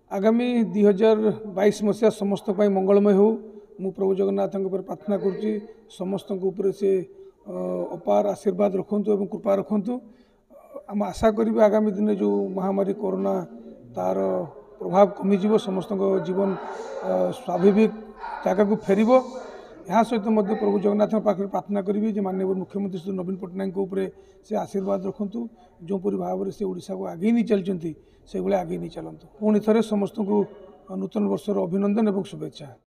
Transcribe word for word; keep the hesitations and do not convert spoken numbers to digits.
आगामी दुई हजार बैश मसीहा समस्त मंगलमय हो मु प्रभु जगन्नाथ प्रार्थना करुच्ची समस्त से अपार आशीर्वाद रखु और कृपा रखु आम आशा करी आगामी दिन जो महामारी कोरोना तार प्रभाव कमिज समस्त जीवन स्वाभाविक जगह को फेर यहाँ सहित मध्य प्रभु जगन्नाथ पाखे प्रार्थना करी जे माननीय मुख्यमंत्री श्री नवीन पट्टनायक उपरे से आशीर्वाद रखु जोपरी भाव से ओडिशा को आगे नहीं चलती से आगे नहीं चलतु पुणी थे समस्त को नूतन वर्षर अभिनंदन और शुभेच्छा।